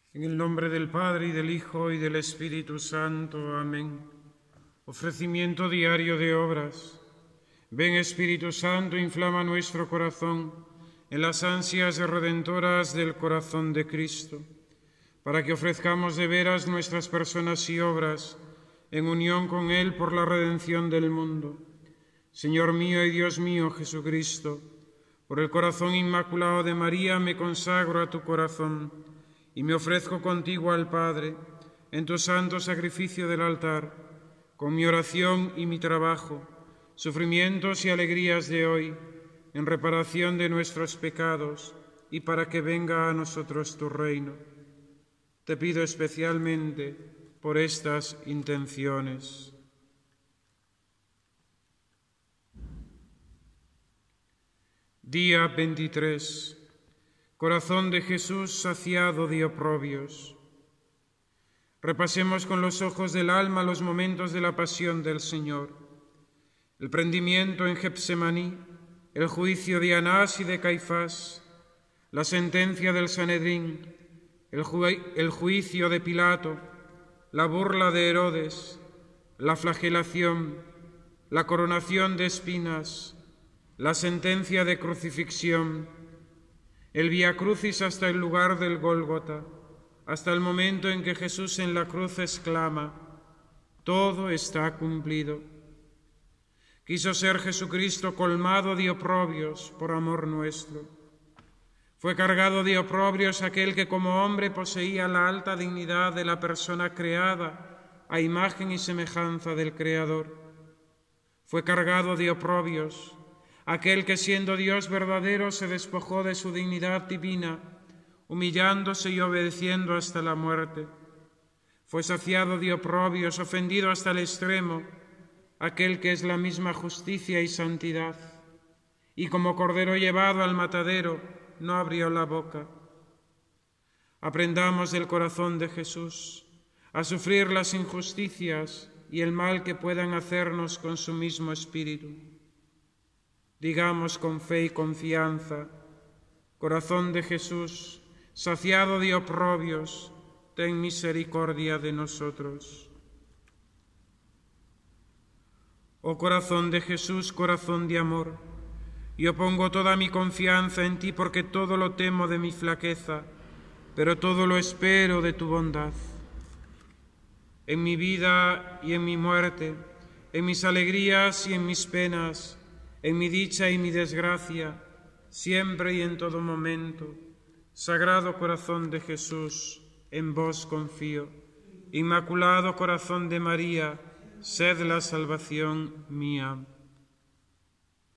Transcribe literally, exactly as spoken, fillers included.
En el nombre del Padre, y del Hijo, y del Espíritu Santo. Amén. Ofrecimiento diario de obras. Ven, Espíritu Santo, inflama nuestro corazón en las ansias redentoras del corazón de Cristo, para que ofrezcamos de veras nuestras personas y obras en unión con Él por la redención del mundo. Señor mío y Dios mío Jesucristo, por el corazón inmaculado de María me consagro a tu corazón y me ofrezco contigo al Padre en tu santo sacrificio del altar, con mi oración y mi trabajo, sufrimientos y alegrías de hoy, en reparación de nuestros pecados y para que venga a nosotros tu reino. Te pido especialmente por estas intenciones. Día veintitrés. Corazón de Jesús saciado de oprobios. Repasemos con los ojos del alma los momentos de la pasión del Señor. El prendimiento en Getsemaní, el juicio de Anás y de Caifás, la sentencia del Sanedrín, el, ju el juicio de Pilato, la burla de Herodes, la flagelación, la coronación de espinas, la sentencia de crucifixión, el Vía Crucis hasta el lugar del Gólgota, hasta el momento en que Jesús en la cruz exclama: todo está cumplido. Quiso ser Jesucristo colmado de oprobios por amor nuestro. Fue cargado de oprobios aquel que como hombre poseía la alta dignidad de la persona creada a imagen y semejanza del Creador. Fue cargado de oprobios aquel que siendo Dios verdadero se despojó de su dignidad divina, humillándose y obedeciendo hasta la muerte. Fue saciado de oprobios, ofendido hasta el extremo, aquel que es la misma justicia y santidad, y como cordero llevado al matadero, no abrió la boca. Aprendamos del corazón de Jesús a sufrir las injusticias y el mal que puedan hacernos con su mismo espíritu. Digamos con fe y confianza: corazón de Jesús, saciado de oprobios, ten misericordia de nosotros. Oh corazón de Jesús, corazón de amor, yo pongo toda mi confianza en ti porque todo lo temo de mi flaqueza, pero todo lo espero de tu bondad. En mi vida y en mi muerte, en mis alegrías y en mis penas, en mi dicha y mi desgracia, siempre y en todo momento, Sagrado Corazón de Jesús, en vos confío. Inmaculado Corazón de María, sed la salvación mía.